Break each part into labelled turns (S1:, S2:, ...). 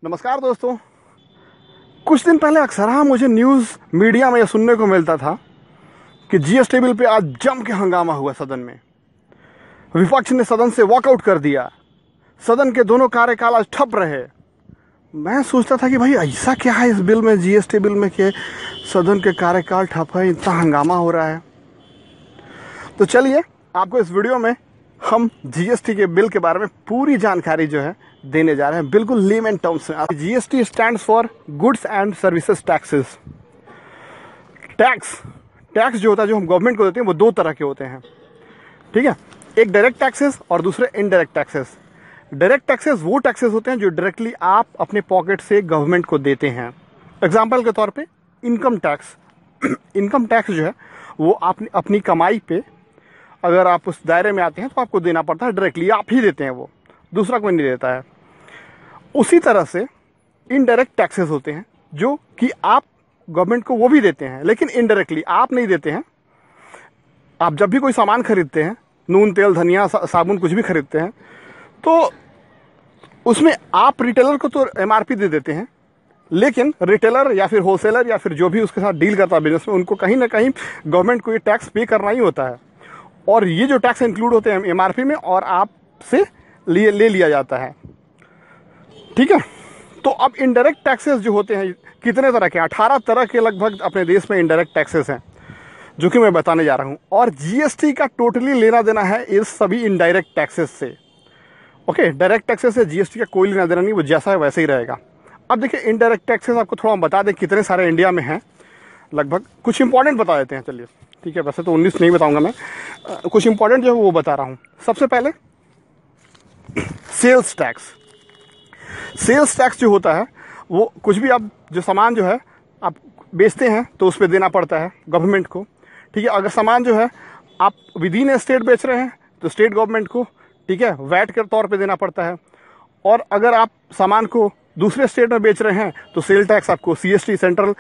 S1: नमस्कार दोस्तों। कुछ दिन पहले अक्सर मुझे न्यूज़ मीडिया में यह सुनने को मिलता था कि जीएसटी बिल पे आज जम के हंगामा हुआ सदन में। विपक्ष ने सदन से वॉकआउट कर दिया। सदन के दोनों कार्यकाल आज ठप रहे। मैं सोचता था कि भाई ऐसा क्या है इस बिल में, जीएसटी बिल में, कि सदन के कार्यकाल ठप है, इतना हंगामा हो रहा है। तो चलिए आपको इस वीडियो में हम जीएसटी के बिल के बारे में पूरी जानकारी जो है देने जा रहे हैं, बिल्कुल लेमन टर्म्स में। GST stands for goods and services taxes. Tax जो होता है, जो हम गवर्नमेंट को देते हैं, वो दो तरह के होते हैं, ठीक है। एक डायरेक्ट टैक्सेस और दूसरे इनडायरेक्ट टैक्सेस। डायरेक्ट टैक्सेस वो टैक्सेस होते हैं जो डायरेक्टली आप अपने पॉकेट से गवर्नमेंट को देते हैं। एग्जाम्पल के तौर पे इनकम टैक्स। इनकम टैक्स जो है वो आप अपनी कमाई पे अगर आप उस दायरे में आते हैं तो आपको देना पड़ता है, डायरेक्टली आप ही देते हैं, वो दूसरा कोई नहीं देता है। उसी तरह से इनडायरेक्ट टैक्सेस होते हैं जो कि आप गवर्नमेंट को वो भी देते हैं, लेकिन इनडायरेक्टली आप नहीं देते हैं। आप जब भी कोई सामान खरीदते हैं, नून तेल धनिया साबुन कुछ भी खरीदते हैं, तो उसमें आप रिटेलर को तो एमआरपी दे देते हैं, लेकिन रिटेलर या फिर होलसेलर या फिर जो भी उसके साथ डील करता है बिजनेस में, उनको कहीं ना कहीं गवर्नमेंट को ये टैक्स पे करना ही होता है। और ये जो टैक्स इंक्लूड होते हैं एमआरपी में और आपसे ले लिया जाता है, ठीक है। तो अब इनडायरेक्ट टैक्सेस जो होते हैं कितने तरह के, 18 तरह के लगभग अपने देश में इनडायरेक्ट टैक्सेस हैं, जो कि मैं बताने जा रहा हूं। और जीएसटी का टोटली लेना देना है इस सभी इनडायरेक्ट टैक्सेस से। ओके, डायरेक्ट टैक्सेस से जीएसटी का कोई लेना देना नहीं, वो जैसा है वैसे ही रहेगा। अब देखिए इनडायरेक्ट टैक्सेस आपको थोड़ा बता दें कितने सारे इंडिया में हैं। लगभग कुछ इंपॉर्टेंट बता देते हैं, चलिए ठीक है। वैसे तो 19 नहीं बताऊंगा मैं, कुछ इंपॉर्टेंट जो है वो बता रहा हूं। सबसे पहले सेल्स टैक्स। सेल्स टैक्स जो होता है वो कुछ भी आप जो सामान जो है आप बेचते हैं तो उस पर देना पड़ता है गवर्नमेंट को, ठीक है। अगर सामान जो है आप विद इन स्टेट बेच रहे हैं तो स्टेट गवर्नमेंट को, ठीक है, वैट के तौर पे देना पड़ता है। और अगर आप सामान को दूसरे स्टेट में बेच रहे हैं तो सेल टैक्स आपको सीएसटी सेंट्रल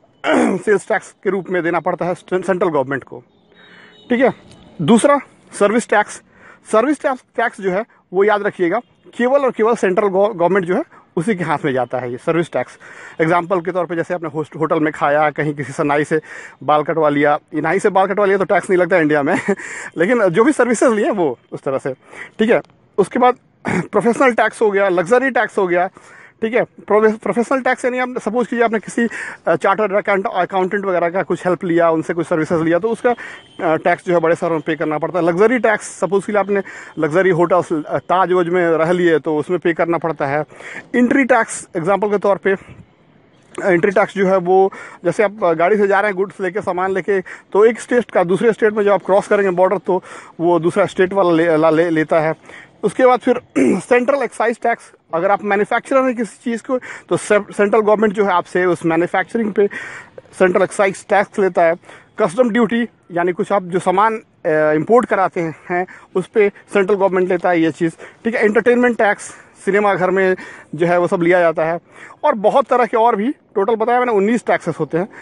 S1: सेल्स टैक्स के रूप में देना पड़ता है सेंट्रल गवर्नमेंट को, ठीक है। दूसरा सर्विस टैक्स। सर्विस टैक्स जो है वो याद रखिएगा केवल और केवल सेंट्रल गवर्नमेंट जो है उसी के हाथ में जाता है ये सर्विस टैक्स। एग्जाम्पल के तौर पे जैसे आपने होटल में खाया, कहीं किसी से नाई से बाल कटवा लिया, नाई से बाल कटवा लिया तो टैक्स नहीं लगता इंडिया में लेकिन जो भी सर्विसेज लिए वो उस तरह से, ठीक है। उसके बाद प्रोफेशनल टैक्स हो गया, लग्जरी टैक्स हो गया, ठीक है। प्रोफेशनल टैक्स यानी आप सपोज कीजिए आपने किसी चार्टर्ड अकाउंटेंट वगैरह का कुछ हेल्प लिया, उनसे कुछ सर्विसेज लिया, तो उसका टैक्स जो है बड़े शहरों में पे करना पड़ता है। लग्जरी टैक्स, सपोज कीजिए आपने लग्जरी होटल्स ताज वोज में रह लिए तो उसमें पे करना पड़ता है। एंट्री टैक्स, एग्जाम्पल के तौर पर एंट्री टैक्स जो है वो जैसे आप गाड़ी से जा रहे हैं गुड्स लेके, सामान लेके, तो एक स्टेट का दूसरे स्टेट में जब आप क्रॉस करेंगे बॉर्डर तो वो दूसरा स्टेट वाला लेता है। उसके बाद फिर सेंट्रल एक्साइज टैक्स। अगर आप मैन्युफैक्चरर हैं किसी चीज़ को तो सेंट्रल गवर्नमेंट जो है आपसे उस मैन्युफैक्चरिंग पे सेंट्रल एक्साइज टैक्स लेता है। कस्टम ड्यूटी यानी कुछ आप जो सामान इंपोर्ट कराते हैं उस पर सेंट्रल गवर्नमेंट लेता है ये चीज़, ठीक है। एंटरटेनमेंट टैक्स, सिनेमा घर में जो है वो सब लिया जाता है। और बहुत तरह के और भी, टोटल बताया मैंने 19 टैक्सेस होते हैं,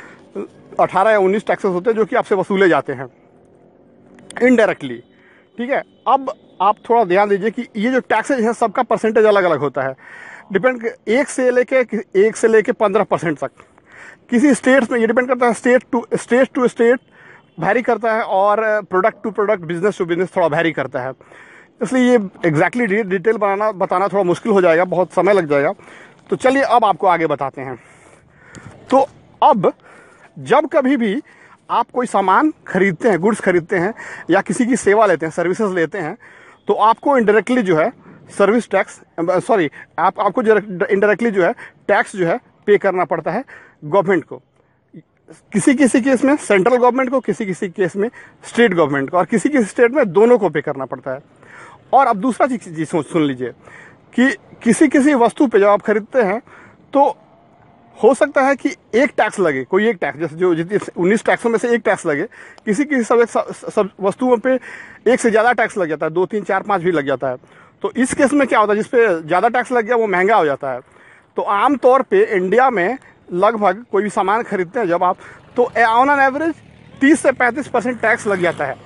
S1: 18 या 19 टैक्सेस होते हैं जो कि आपसे वसूले जाते हैं इनडायरेक्टली, ठीक है। अब आप थोड़ा ध्यान दीजिए कि ये जो टैक्सेज है सबका परसेंटेज अलग अलग होता है, डिपेंड 1 से लेके 15% तक। किसी स्टेट्स में ये डिपेंड करता है, स्टेट टू स्टेट वैरी करता है, और product to product, business to business थोड़ा वैरी करता है। इसलिए ये एग्जैक्टली डिटेल बताना थोड़ा मुश्किल हो जाएगा, बहुत समय लग जाएगा। तो चलिए अब आपको आगे बताते हैं। तो अब जब कभी भी आप कोई सामान खरीदते हैं, गुड्स खरीदते हैं या किसी की सेवा लेते हैं, सर्विसेज लेते हैं, तो आपको इनडायरेक्टली जो है सर्विस टैक्स आपको इनडायरेक्टली जो है टैक्स जो है पे करना पड़ता है गवर्नमेंट को। किसी किसी केस में सेंट्रल गवर्नमेंट को, किसी किसी केस में स्टेट गवर्नमेंट को, और किसी किसी स्टेट में दोनों को पे करना पड़ता है। और अब दूसरा चीज सुन लीजिए कि किसी किसी वस्तु पे जब आप खरीदते हैं तो हो सकता है कि एक टैक्स लगे, कोई एक टैक्स, जैसे जो 19 टैक्सों में से एक टैक्स लगे, किसी किसी सब वस्तुओं पे एक से ज़्यादा टैक्स लग जाता है, 2, 3, 4, 5 भी लग जाता है। तो इस केस में क्या होता है, जिसपे ज़्यादा टैक्स लग गया वो महंगा हो जाता है। तो आमतौर पे इंडिया में लगभग कोई भी सामान खरीदते हैं जब आप, तो ऑन एन एवरेज 30 से 35% टैक्स लग जाता है।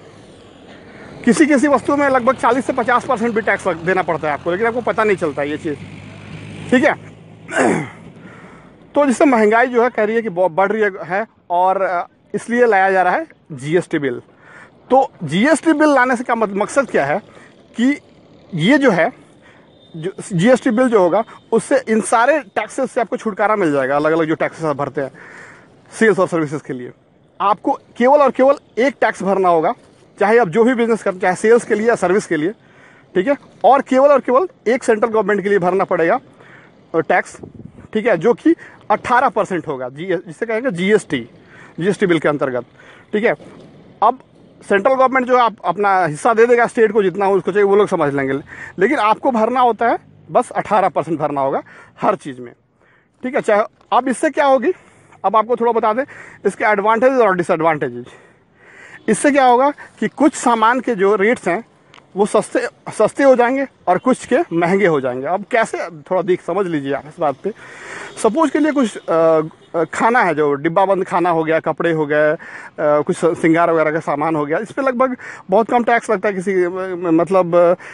S1: किसी किसी वस्तु में लगभग 40 से 50% भी टैक्स देना पड़ता है आपको, लेकिन आपको पता नहीं चलता ये चीज़, ठीक है। तो जिससे महंगाई जो है कह रही है कि बढ़ रही है और इसलिए लाया जा रहा है जीएसटी बिल। तो जीएसटी बिल लाने से क्या मकसद क्या है कि ये जो है जो जीएसटी बिल जो होगा उससे इन सारे टैक्सेस से आपको छुटकारा मिल जाएगा। अलग अलग जो टैक्सेस आप भरते हैं सेल्स और सर्विसेज के लिए, आपको केवल और केवल एक टैक्स भरना होगा, चाहे आप जो भी बिजनेस करते, चाहे सेल्स के लिए या सर्विस के लिए, ठीक है। और केवल एक सेंट्रल गवर्नमेंट के लिए भरना पड़ेगा टैक्स, ठीक है, जो कि 18% होगा, जिसे कहेंगे जीएसटी बिल के अंतर्गत, ठीक है। अब सेंट्रल गवर्नमेंट जो है अपना हिस्सा दे देगा स्टेट को, जितना उसको चाहिए वो लोग समझ लेंगे, लेकिन आपको भरना होता है बस 18% भरना होगा हर चीज़ में, ठीक है। चाहे अब इससे क्या होगी, अब आपको थोड़ा बता दें इसके एडवांटेजेस और डिसएडवांटेजेस। इससे क्या होगा कि कुछ सामान के जो रेट्स हैं वो सस्ते हो जाएंगे और कुछ के महंगे हो जाएंगे। अब कैसे, थोड़ा समझ लीजिए आप इस बात पे। सपोज के लिए कुछ खाना है जो डिब्बा बंद खाना हो गया, कपड़े हो गए, कुछ श्रृंगार वगैरह का सामान हो गया, इस पर लगभग बहुत कम टैक्स लगता है, किसी मतलब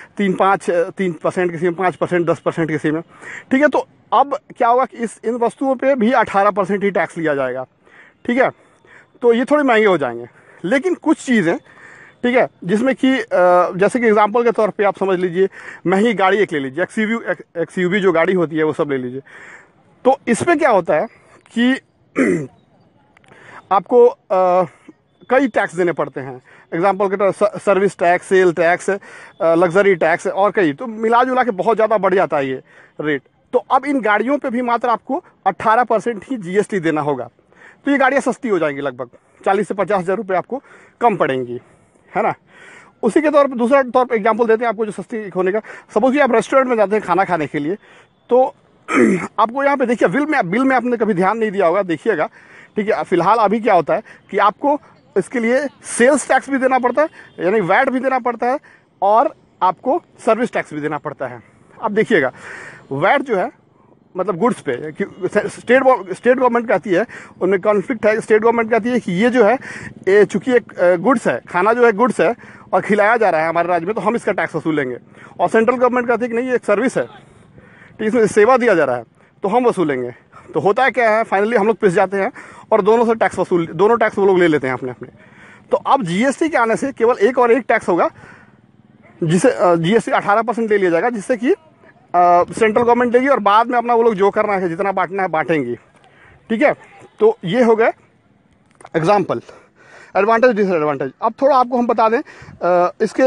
S1: 3% किसी में, 5%, 10% किसी में, ठीक है। तो अब क्या होगा कि इन वस्तुओं पे भी 18% ही टैक्स लिया जाएगा, ठीक है। तो ये थोड़ी महंगे हो जाएंगे। लेकिन कुछ चीज़ें, ठीक है, जिसमें कि जैसे कि एग्जांपल के तौर पे आप समझ लीजिए महंगी गाड़ी एक ले लीजिए, एक्सयूवी जो गाड़ी होती है वो सब ले लीजिए। तो इसमें क्या होता है कि आपको कई टैक्स देने पड़ते हैं। एग्जांपल के तौर service tax, sale tax, luxury tax और कई, तो मिला जुला के बहुत ज़्यादा बढ़ जाता है ये रेट। तो अब इन गाड़ियों पे भी मात्र आपको 18% ही जीएसटी देना होगा। तो ये गाड़ियाँ सस्ती हो जाएंगी, लगभग 40 से 50 हज़ार रुपये आपको कम पड़ेंगी, है ना। उसी के तौर पर दूसरा तौर पर एग्जांपल देते हैं आपको जो सस्ती होने का। सपोज कि आप रेस्टोरेंट में जाते हैं खाना खाने के लिए, तो आपको यहाँ पे देखिए बिल में आपने कभी ध्यान नहीं दिया होगा, देखिएगा, ठीक है। फिलहाल अभी क्या होता है कि आपको इसके लिए सेल्स टैक्स भी देना पड़ता है, यानी वैट भी देना पड़ता है, और आपको सर्विस टैक्स भी देना पड़ता है। अब देखिएगा वैट जो है मतलब गुड्स पे, स्टेट गवर्नमेंट कहती है, उनमें कॉन्फ्लिक्ट है। स्टेट गवर्नमेंट कहती है कि ये जो है ये चूंकि एक गुड्स है, खाना जो है गुड्स है और खिलाया जा रहा है हमारे राज्य में, तो हम इसका टैक्स वसूलेंगे। और सेंट्रल गवर्नमेंट कहती है कि नहीं, ये एक सर्विस है, तो इसमें सेवा दिया जा रहा है, तो हम वसूलेंगे। तो होता है क्या है, फाइनली हम लोग पिस जाते हैं और दोनों टैक्स वो लोग ले लेते हैं अपने अपने। तो अब जीएसटी के आने से केवल एक टैक्स होगा, जिसे जीएसटी 18% ले लिया जाएगा, जिससे कि सेंट्रल गवर्नमेंट लेगी और बाद में अपना वो लोग जो करना है, जितना बांटना है बांटेंगी, ठीक है। तो ये हो गए एग्जाम्पल, एडवांटेज डिसएडवांटेज। अब थोड़ा आपको हम बता दें इसके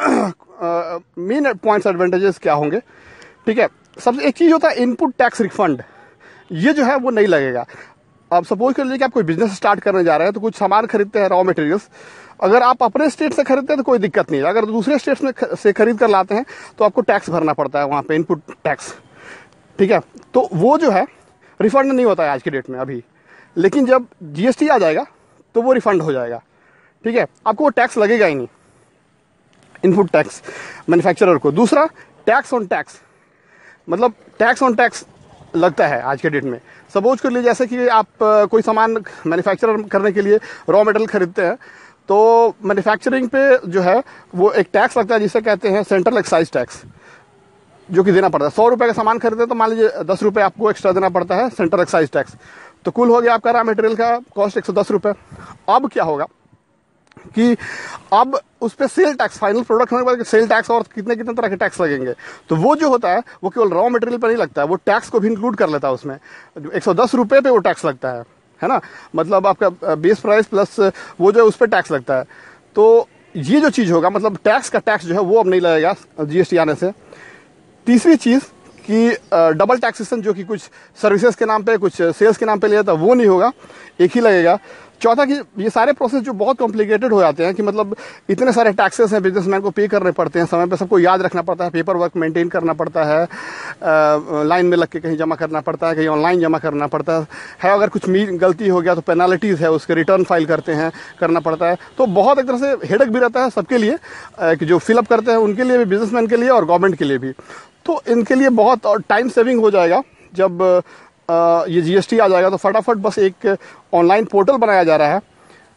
S1: मेन पॉइंट्स एडवांटेजेस क्या होंगे, ठीक है। सबसे एक चीज़ होता है इनपुट टैक्स रिफंड, ये जो है वो नहीं लगेगा। अब सपोज कर लीजिए कि आप कोई बिजनेस स्टार्ट करने जा रहे हैं, तो कुछ सामान खरीदते हैं, रॉ मटेरियल्स, अगर आप अपने स्टेट से खरीदते हैं तो कोई दिक्कत नहीं है। अगर दूसरे स्टेट में से खरीद कर लाते हैं तो आपको टैक्स भरना पड़ता है वहाँ पे, इनपुट टैक्स, ठीक है। तो वो जो है रिफंड नहीं होता है आज की डेट में अभी, लेकिन जब जीएसटी आ जाएगा तो वो रिफंड हो जाएगा, ठीक है। आपको वो टैक्स लगेगा ही नहीं, इनपुट टैक्स मैन्युफैक्चरर को। दूसरा टैक्स ऑन टैक्स, मतलब टैक्स ऑन टैक्स लगता है आज के डेट में। सपोज कर लीजिए जैसे कि आप कोई सामान मैन्युफैक्चर करने के लिए रॉ मटेरियल खरीदते हैं, तो मैन्युफैक्चरिंग पे जो है वो एक टैक्स लगता है जिसे कहते हैं सेंट्रल एक्साइज टैक्स, जो कि देना पड़ता है। 100 रुपये का सामान खरीदते हैं तो मान लीजिए 10 रुपये आपको एक्स्ट्रा देना पड़ता है सेंट्रल एक्साइज टैक्स, तो कुल हो गया आपका रॉ मटेरियल का कॉस्ट 110 रुपये। अब क्या होगा कि अब उस पर सेल टैक्स, फाइनल प्रोडक्ट होने के बाद सेल टैक्स और कितने कितने तरह के टैक्स लगेंगे, तो वो जो होता है वो केवल रॉ मटेरियल पर नहीं लगता है, वो टैक्स को भी इंक्लूड कर लेता है उसमें। 110 रुपये पे वो टैक्स लगता है ना, मतलब आपका बेस प्राइस प्लस वो जो है उस पर टैक्स लगता है। तो ये जो चीज़ होगा, मतलब टैक्स का टैक्स जो है वो अब नहीं लगेगा जीएसटी आने से। तीसरी चीज़ कि डबल टैक्सेशन, जो कि कुछ सर्विसेज के नाम पे कुछ सेल्स के नाम पे लिया था, वो नहीं होगा, एक ही लगेगा। चौथा कि ये सारे प्रोसेस जो बहुत कॉम्प्लिकेटेड हो जाते हैं, कि मतलब इतने सारे टैक्सेस हैं, बिजनेसमैन को पे करने पड़ते हैं, समय पे सबको याद रखना पड़ता है, पेपर वर्क मेंटेन करना पड़ता है, लाइन में लग के कहीं जमा करना पड़ता है, कहीं ऑनलाइन जमा करना पड़ता है। अगर कुछ गलती हो गया तो पेनाल्टीज़ है, उसके रिटर्न फाइल करना पड़ता है। तो बहुत एक तरह से हेडेक भी रहता है सबके लिए, कि जो फिलअप करते हैं उनके लिए भी, बिजनेसमैन के लिए और गवर्नमेंट के लिए भी। तो इनके लिए बहुत टाइम सेविंग हो जाएगा जब ये जीएसटी आ जाएगा। तो फटाफट बस एक ऑनलाइन पोर्टल बनाया जा रहा है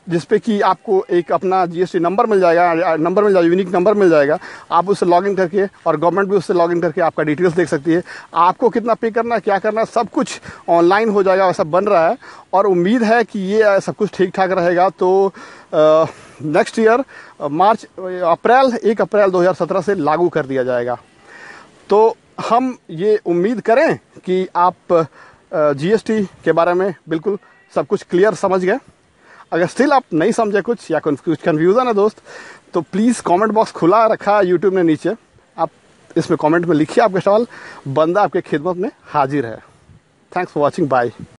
S1: जिसपे कि आपको एक अपना जीएसटी नंबर मिल जाएगा, यूनिक नंबर मिल जाएगा। आप उससे लॉगिन करके और गवर्नमेंट भी उससे लॉगिन करके आपका डिटेल्स देख सकती है। आपको कितना पे करना है, क्या करना है, सब कुछ ऑनलाइन हो जाएगा, वैसा बन रहा है। और उम्मीद है कि ये सब कुछ ठीक ठाक रहेगा। तो नेक्स्ट ईयर 1 अप्रैल 2017 से लागू कर दिया जाएगा। तो हम ये उम्मीद करें कि आप जीएसटी के बारे में बिल्कुल सब कुछ क्लियर समझ गए। अगर स्टिल आप नहीं समझे कुछ या कुछ कन्फ्यूज़न है दोस्त, तो प्लीज़ कमेंट बॉक्स खुला रखा है यूट्यूब ने नीचे, आप इसमें कमेंट में लिखिए आपके सवाल, बंदा आपके खिदमत में हाजिर है। Thanks for watching, bye.